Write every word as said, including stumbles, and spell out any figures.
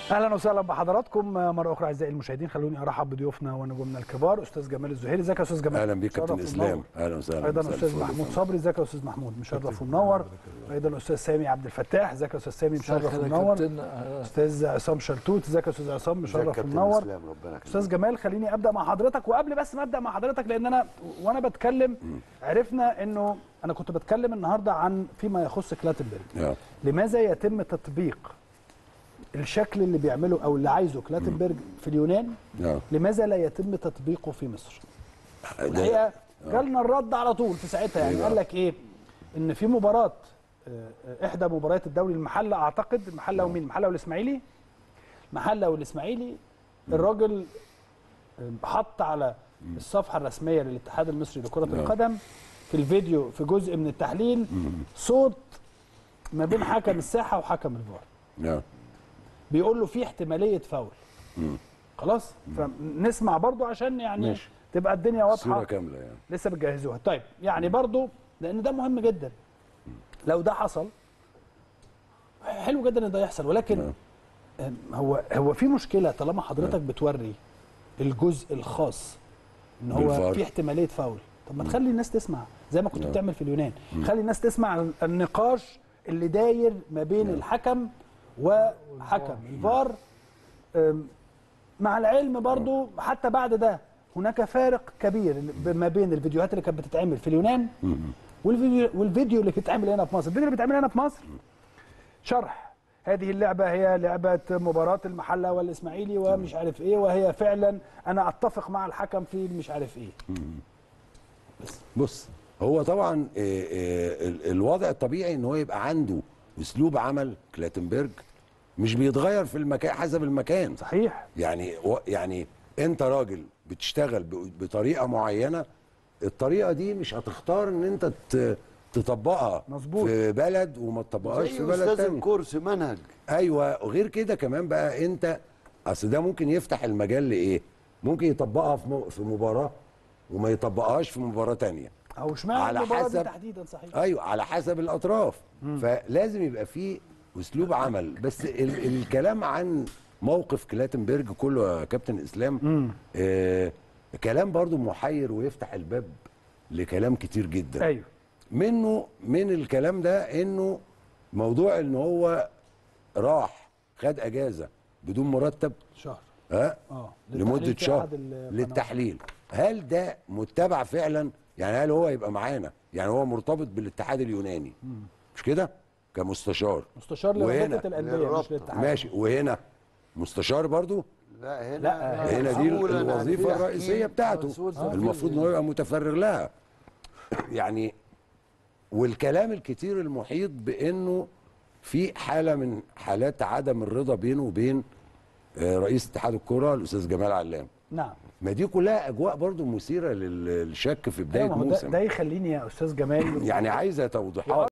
اهلا وسهلا بحضراتكم مره اخرى اعزائي المشاهدين. خلوني ارحب بضيوفنا ونجومنا الكبار. استاذ جمال الزهيري، ازيك يا استاذ جمال؟ اهلا بيك كابتن اسلام. اهلا وسهلا. ايضا استاذ محمود صبري، ازيك يا استاذ محمود؟ مشرف ومنور. ايضا استاذ سامي عبد الفتاح، ازيك يا استاذ سامي؟ مشرف ومنور. استاذ عصام شلتوت، ازيك يا استاذ عصام؟ مشرف ومنور. استاذ جمال، خليني ابدا مع حضرتك. وقبل بس ما ابدا مع حضرتك، لان انا وانا بتكلم عرفنا انه انا كنت بتكلم النهارده عن فيما يخص كلاتنبرج. لماذا يتم تطبيق الشكل اللي بيعمله او اللي عايزه كلاتنبرج في اليونان؟ أوه. لماذا لا يتم تطبيقه في مصر؟ الحقيقه جالنا الرد على طول في ساعتها، يعني قال لك ايه؟ ان في مباراه احدى مباريات الدوري المحله، اعتقد المحله ومين؟ المحله والاسماعيلي. المحله والاسماعيلي الراجل حط على الصفحه الرسميه للاتحاد المصري لكره القدم في الفيديو في جزء من التحليل صوت ما بين حكم الساحه وحكم الفار. بيقول له في احتماليه فاول. مم. خلاص؟ فنسمع برضو عشان يعني ماشي. تبقى الدنيا واضحه. صوره كامله يعني. لسه بتجهزوها. طيب يعني برضو لان ده مهم جدا. لو ده حصل حلو جدا ان ده يحصل، ولكن مم. هو هو في مشكله طالما حضرتك مم. بتوري الجزء الخاص ان هو بالفار. في احتماليه فاول. طب ما تخلي الناس تسمع زي ما كنت مم. بتعمل في اليونان. مم. خلي الناس تسمع النقاش اللي داير ما بين مم. الحكم وحكم الفار. مع العلم برضو حتى بعد ده هناك فارق كبير ما بين الفيديوهات اللي كانت بتتعمل في اليونان والفيديو والفيديو اللي بيتعمل هنا في مصر. الفيديو اللي بيتعمل هنا في مصر شرح هذه اللعبه هي لعبه مباراه المحله والاسماعيلي ومش عارف ايه، وهي فعلا انا اتفق مع الحكم في مش عارف ايه. بس بص، هو طبعا الوضع الطبيعي ان هو يبقى عنده اسلوب عمل كلاتنبرج مش بيتغير في المكان حسب المكان. صحيح. يعني يعني انت راجل بتشتغل بطريقه معينه، الطريقه دي مش هتختار ان انت تطبقها مظبوط في بلد وما تطبقهاش في بلد تاني. استاذ الكورس منهج. ايوه، وغير كده كمان بقى انت اصل ده ممكن يفتح المجال لايه؟ ممكن يطبقها في في مباراه وما يطبقهاش في مباراه ثانيه. او اشمعنى المباراه دي تحديدا؟ صحيح. ايوه، على حسب الاطراف. مم. فلازم يبقى في اسلوب عمل. بس ال الكلام عن موقف كلاتنبرج كله يا كابتن اسلام آه كلام برضو محير ويفتح الباب لكلام كتير جدا. ايوه. منه من الكلام ده انه موضوع ان هو راح خد اجازه بدون مرتب شهر ها أه؟ لمده شهر للتحليل. هل ده متبع فعلا؟ يعني هل هو يبقى معانا؟ يعني هو مرتبط بالاتحاد اليوناني مم. مش كده؟ كمستشار مستشار لرابطه الانديه مش للاتحاد. ماشي. وهنا مستشار برضو؟ لا هنا لا هنا دي الوظيفه الرئيسيه بتاعته، المفروض ان هو يبقى متفرغ لها. يعني والكلام الكتير المحيط بانه في حاله من حالات عدم الرضا بينه وبين رئيس اتحاد الكره الاستاذ جمال علام. نعم. ما دي كلها اجواء برضو مثيره للشك في بدايه موسم. ده يخليني يا استاذ جمال يعني عايزه توضيحات.